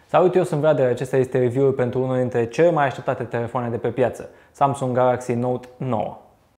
Salut, eu sunt Vlad, acesta este review-ul pentru unul dintre cele mai așteptate telefoane de pe piață, Samsung Galaxy Note 9.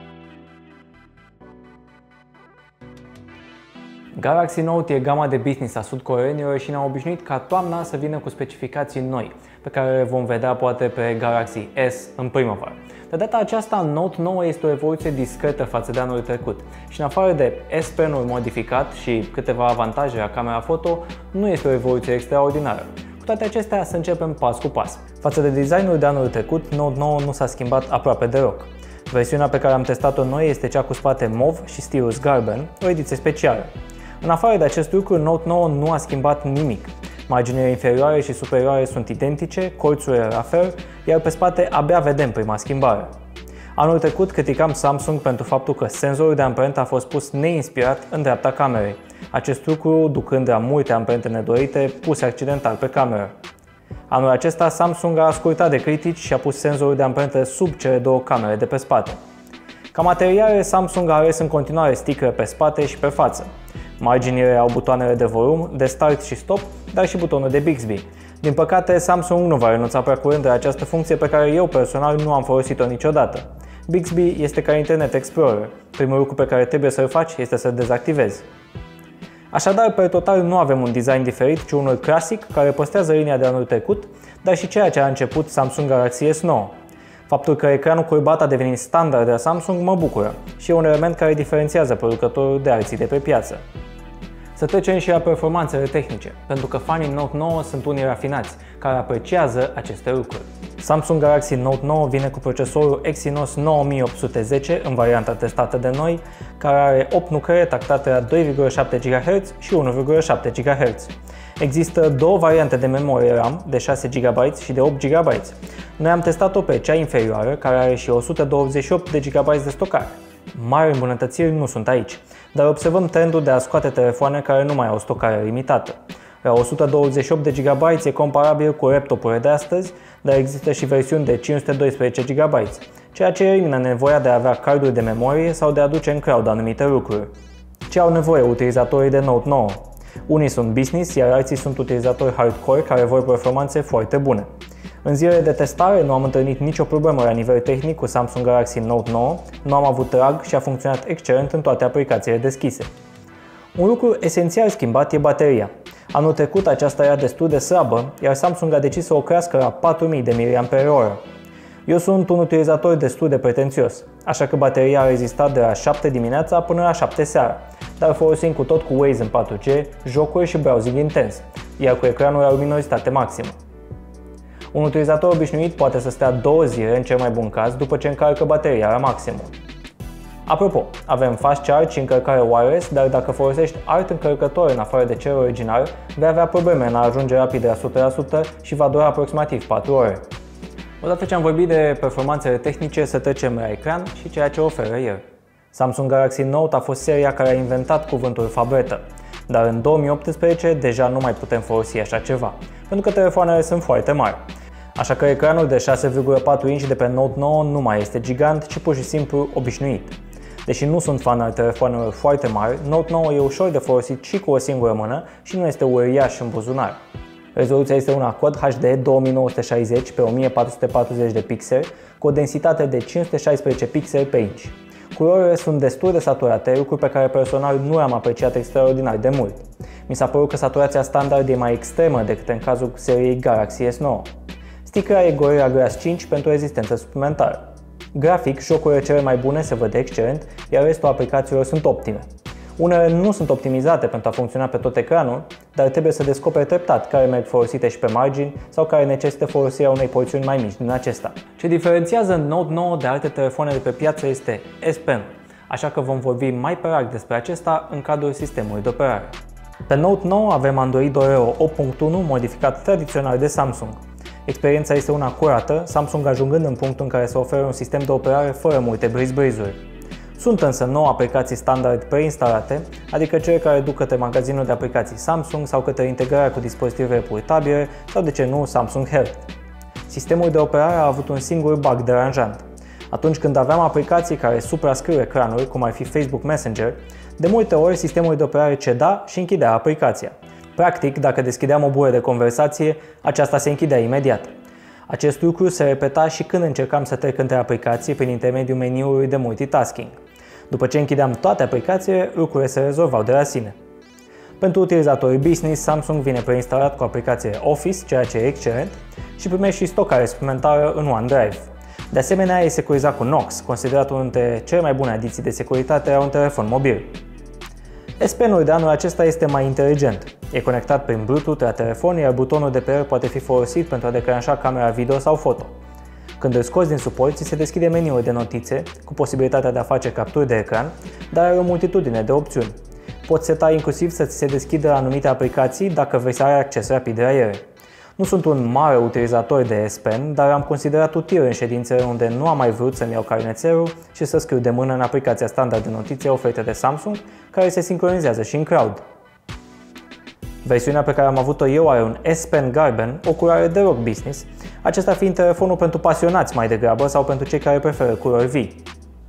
Galaxy Note e gama de business a sud-coreenilor și ne-au obișnuit ca toamna să vină cu specificații noi, pe care le vom vedea poate pe Galaxy S în primăvară. De data aceasta, Note 9 este o evoluție discretă față de anul trecut și în afară de S Pen-ul modificat și câteva avantaje la camera foto, nu este o evoluție extraordinară. Cu toate acestea, să începem pas cu pas. Față de designul de anul trecut, Note 9 nu s-a schimbat aproape deloc. Versiunea pe care am testat-o noi este cea cu spate mov și stilus galben, o ediție specială. În afară de acest lucru, Note 9 nu a schimbat nimic. Marginile inferioare și superioare sunt identice, colțurile la fel, iar pe spate abia vedem prima schimbare. Anul trecut criticam Samsung pentru faptul că senzorul de amprentă a fost pus neinspirat în dreapta camerei, acest lucru ducând la multe amprente nedorite puse accidental pe cameră. Anul acesta Samsung a ascultat de critici și a pus senzorul de amprentă sub cele două camere de pe spate. Ca materiale, Samsung a ales în continuare sticlă pe spate și pe față. Marginile au butoanele de volum, de start și stop, dar și butonul de Bixby. Din păcate, Samsung nu va renunța prea curând de această funcție pe care eu personal nu am folosit-o niciodată. Bixby este ca Internet Explorer. Primul lucru pe care trebuie să-l faci este să-l dezactivezi. Așadar, pe total nu avem un design diferit, ci unul clasic care păstrează linia de anul trecut, dar și ceea ce a început Samsung Galaxy S9. Faptul că ecranul curbat a devenit standard de la Samsung mă bucură și e un element care diferențiază producătorul de alții de pe piață. Să trecem și la performanțele tehnice, pentru că fanii Note 9 sunt unii rafinați, care apreciază aceste lucruri. Samsung Galaxy Note 9 vine cu procesorul Exynos 9810 în varianta testată de noi, care are 8 nuclee tactate la 2,7 GHz și 1,7 GHz. Există două variante de memorie RAM, de 6 GB și de 8 GB. Noi am testat-o pe cea inferioară, care are și 128 de GB de stocare. Mari îmbunătățiri nu sunt aici, dar observăm trendul de a scoate telefoane care nu mai au stocare limitată. La 128 de GB e comparabil cu laptopurile de astăzi, dar există și versiuni de 512 GB, ceea ce elimină nevoia de a avea carduri de memorie sau de a duce în cloud anumite lucruri. Ce au nevoie utilizatorii de Note 9? Unii sunt business, iar alții sunt utilizatori hardcore care vor performanțe foarte bune. În zilele de testare nu am întâlnit nicio problemă la nivel tehnic cu Samsung Galaxy Note 9, nu am avut lag și a funcționat excelent în toate aplicațiile deschise. Un lucru esențial schimbat e bateria. Anul trecut aceasta era destul de slabă, iar Samsung a decis să o crească la 4000 de mAh. Eu sunt un utilizator destul de pretențios, așa că bateria a rezistat de la 7 dimineața până la 7 seara, dar folosim cu tot cu Waze în 4G, jocuri și browsing intens, iar cu ecranul la luminozitate maximă. Un utilizator obișnuit poate să stea 2 zile în cel mai bun caz după ce încarcă bateria la maximum. Apropo, avem fast charge și încărcare wireless, dar dacă folosești alt încărcător în afară de cel original, vei avea probleme în a ajunge rapid la 100% și va dura aproximativ 4 ore. Odată ce am vorbit de performanțele tehnice, să trecem la ecran și ceea ce oferă el. Samsung Galaxy Note a fost seria care a inventat cuvântul fabletă, dar în 2018 deja nu mai putem folosi așa ceva, pentru că telefoanele sunt foarte mari. Așa că ecranul de 6,4 inch de pe Note 9 nu mai este gigant, ci pur și simplu obișnuit. Deși nu sunt fan al telefoanelor foarte mari, Note 9 e ușor de folosit și cu o singură mână și nu este uriaș în buzunar. Rezoluția este una Quad HD 2960 pe 1440 de pixeli, cu o densitate de 516 pixeli pe inch. Culorile sunt destul de saturate, lucru pe care personal nu am apreciat extraordinar de mult. Mi s-a părut că saturația standard e mai extremă decât în cazul seriei Galaxy S9. Sticla e Gorilla Glass 5 pentru rezistență suplimentară. Grafic, jocurile cele mai bune se văd excelent, iar restul aplicațiilor sunt optime. Unele nu sunt optimizate pentru a funcționa pe tot ecranul, dar trebuie să descoperi treptat care merg folosite și pe margini sau care necesită folosirea unei porțiuni mai mici din acesta. Ce diferențiază Note 9 de alte telefoane de pe piață este S Pen, așa că vom vorbi mai pe larg despre acesta în cadrul sistemului de operare. Pe Note 9 avem Android Oreo 8.1 modificat tradițional de Samsung. Experiența este una curată, Samsung ajungând în punctul în care să ofere un sistem de operare fără multe briz-brizuri. Sunt însă 9 aplicații standard preinstalate, adică cele care duc către magazinul de aplicații Samsung sau către integrarea cu dispozitivele portabile sau, de ce nu, Samsung Health. Sistemul de operare a avut un singur bug deranjant. Atunci când aveam aplicații care suprascriu ecranul, cum ar fi Facebook Messenger, de multe ori sistemul de operare ceda și închidea aplicația. Practic, dacă deschideam o bură de conversație, aceasta se închidea imediat. Acest lucru se repeta și când încercam să trec între aplicații prin intermediul meniului de multitasking. După ce închideam toate aplicațiile, lucrurile se rezolvau de la sine. Pentru utilizatorii business, Samsung vine preinstalat cu aplicația Office, ceea ce e excelent, și primești și stocare suplimentară în OneDrive. De asemenea, e securizat cu Knox, considerat unul dintre cele mai bune adiții de securitate la un telefon mobil. S Pen-ul de anul acesta este mai inteligent. E conectat prin Bluetooth la telefon, iar butonul de pe el poate fi folosit pentru a declanșa camera video sau foto. Când îl scoți din suport, ți se deschide meniul de notițe, cu posibilitatea de a face capturi de ecran, dar are o multitudine de opțiuni. Poți seta inclusiv să ți se deschidă anumite aplicații dacă vrei să ai acces rapid la ele. Nu sunt un mare utilizator de S Pen, dar am considerat util în ședințele unde nu am mai vrut să-mi iau carnețelul și să scriu de mână în aplicația standard de notițe oferită de Samsung, care se sincronizează și în cloud. Versiunea pe care am avut-o eu are un S Pen galben, o culoare deloc business, acesta fiind telefonul pentru pasionați mai degrabă sau pentru cei care preferă culori vii.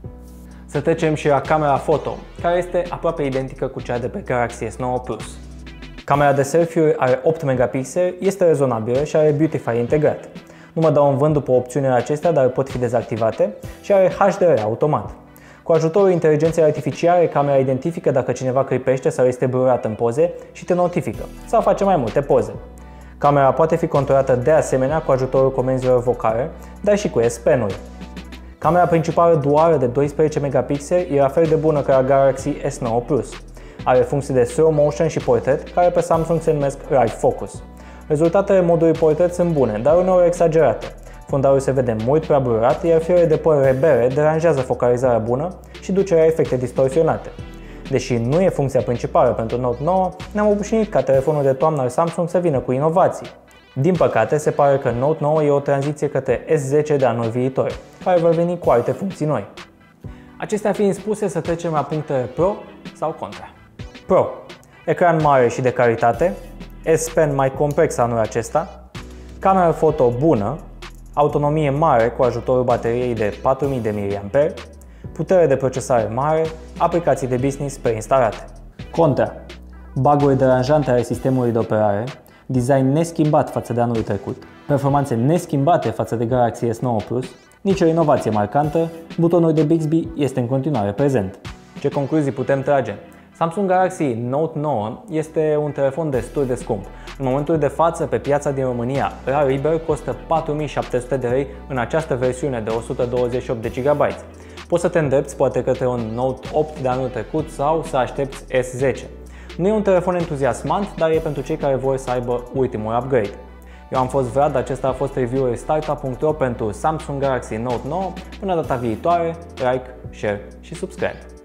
Să trecem și la camera foto, care este aproape identică cu cea de pe Galaxy S9 Plus. Camera de selfie are 8 megapixeli, este rezonabilă și are Beautify integrat. Nu mă dau în vânt după opțiunile acestea, dar pot fi dezactivate, și are HDR automat. Cu ajutorul inteligenței artificiale, camera identifică dacă cineva clipește sau este blurat în poze și te notifică, sau face mai multe poze. Camera poate fi controlată de asemenea cu ajutorul comenzilor vocale, dar și cu S Pen-ul. Camera principală duală de 12 megapixeli e la fel de bună ca la Galaxy S9 Plus. Are funcții de slow motion și portret, care pe Samsung se numesc Live Focus. Rezultatele modului portret sunt bune, dar uneori exagerate. Fundalul se vede mult prea blurat, iar firele de păr rebele deranjează focalizarea bună și duce la efecte distorsionate. Deși nu e funcția principală pentru Note 9, ne-am obișnuit ca telefonul de toamnă al Samsung să vină cu inovații. Din păcate, se pare că Note 9 e o tranziție către S10 de anul viitor, care vor veni cu alte funcții noi. Acestea fiind spuse, să trecem la punctele pro sau contra. Pro. Ecran mare și de calitate, S Pen mai complex anul acesta, cameră foto bună, autonomie mare cu ajutorul bateriei de 4000 mAh, putere de procesare mare, aplicații de business preinstalate. Contra. Bug-uri deranjante ale sistemului de operare, design neschimbat față de anul trecut, performanțe neschimbate față de Galaxy S9 Plus, nicio inovație marcantă, butonul de Bixby este în continuare prezent. Ce concluzii putem trage? Samsung Galaxy Note 9 este un telefon destul de scump. În momentul de față, pe piața din România, la liber costă 4700 de lei în această versiune de 128 de GB. Poți să te îndrepți poate către un Note 8 de anul trecut sau să aștepți S10. Nu e un telefon entuziasmant, dar e pentru cei care vor să aibă ultimul upgrade. Eu am fost Vlad, acesta a fost review-ul Startup.ro pentru Samsung Galaxy Note 9. Până data viitoare, like, share și subscribe.